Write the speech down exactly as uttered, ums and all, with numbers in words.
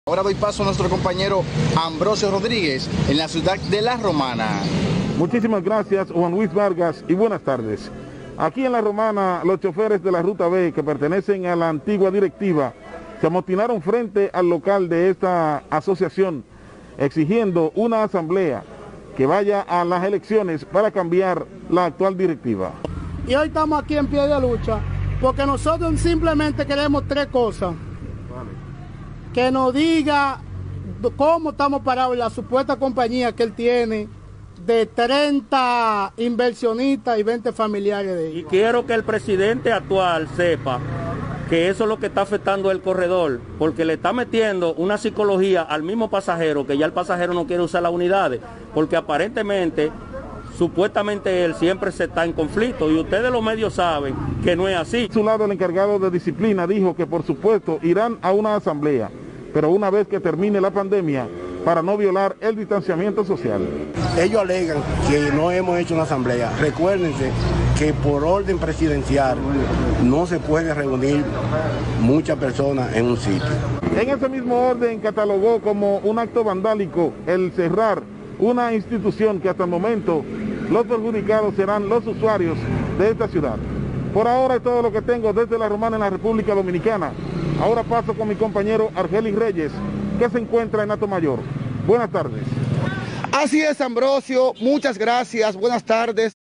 Ahora doy paso a nuestro compañero Ambrosio Rodríguez en la ciudad de La Romana. Muchísimas gracias, Juan Luis Vargas, y buenas tardes. Aquí en La Romana, los choferes de la Ruta B que pertenecen a la antigua directiva se amotinaron frente al local de esta asociación exigiendo una asamblea que vaya a las elecciones para cambiar la actual directiva. Y hoy estamos aquí en pie de lucha porque nosotros simplemente queremos tres cosas. Que nos diga cómo estamos parados en la supuesta compañía que él tiene de treinta inversionistas y veinte familiares de ellos. Y quiero que el presidente actual sepa que eso es lo que está afectando el corredor, porque le está metiendo una psicología al mismo pasajero, que ya el pasajero no quiere usar las unidades, porque aparentemente, supuestamente él siempre se está en conflicto, y ustedes los medios saben que no es así. A su lado, el encargado de disciplina dijo que por supuesto irán a una asamblea, pero una vez que termine la pandemia, para no violar el distanciamiento social. Ellos alegan que no hemos hecho una asamblea. Recuérdense que por orden presidencial no se puede reunir muchas personas en un sitio. En ese mismo orden catalogó como un acto vandálico el cerrar una institución que hasta el momento los perjudicados serán los usuarios de esta ciudad. Por ahora es todo lo que tengo desde La Romana en la República Dominicana. Ahora paso con mi compañero Argelis Reyes, que se encuentra en Atomayor. Buenas tardes. Así es, Ambrosio, muchas gracias, buenas tardes.